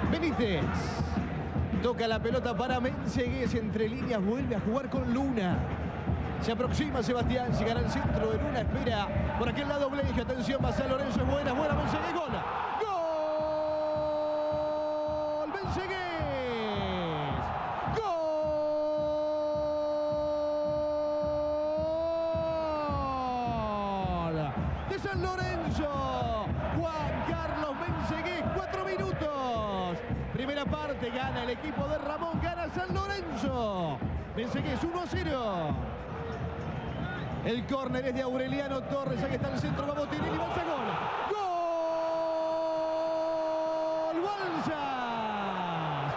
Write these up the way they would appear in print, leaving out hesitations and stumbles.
Benítez. Toca la pelota para Mensegués. Entre líneas vuelve a jugar con Luna. Se aproxima Sebastián. Llegará al centro de Luna. Espera por aquel lado Bleich. Atención, va a ser Lorenzo. Buena Mensegués. Gol. ¡Gol! Mensegués. ¡Gol! De San Lorenzo. Juan Carlos Mensegués. 4 minutos. Primera parte, gana el equipo de Ramón, gana San Lorenzo. Mensegués 1-0. El córner es de Aureliano Torres, aquí está el centro, va Botinelli, Balsa, gol. ¡Gol! ¡Balsas!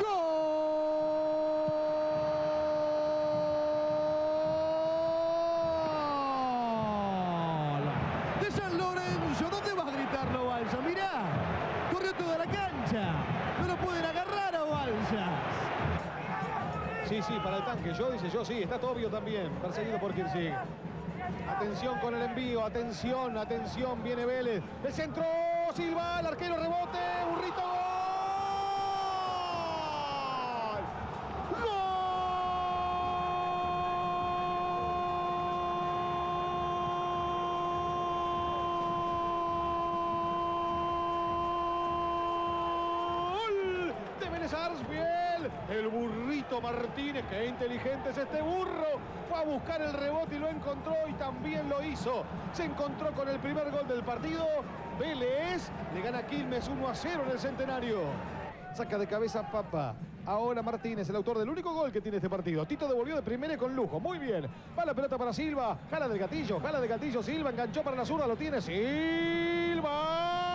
¡Gol! De San Lorenzo, ¿dónde vas a gritarlo, Balsa? Mirá, corrió toda la cancha. No lo pueden agarrar a Balsas. Sí, para el tanque. Yo dice yo, sí, está Tobio también, perseguido por Kirsig. Atención con el envío, atención, viene Vélez. El centro, Silva, el arquero, rebote, Burrito, gol. ¡Gol! De Vélez Sarsfield. El Burrito Martínez, qué inteligente es este burro. Fue a buscar el rebote y lo encontró y también lo hizo. Se encontró con el primer gol del partido. Vélez le gana a Quilmes 1-0 en el Centenario. Saca de cabeza Papa. Ahora Martínez, el autor del único gol que tiene este partido. Tito devolvió de primera y con lujo. Muy bien. Va la pelota para Silva. Jala del gatillo. Silva enganchó para la zurda. Lo tiene Silva.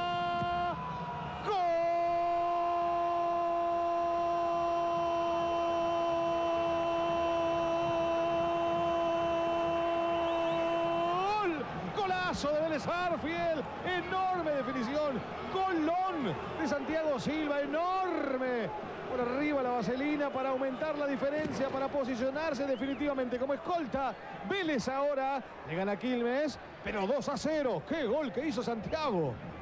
De Vélez Sarsfield, enorme definición, golón de Santiago Silva, enorme, por arriba la vaselina para aumentar la diferencia, para posicionarse definitivamente como escolta. Vélez ahora le gana a Quilmes, pero 2-0, qué gol que hizo Santiago.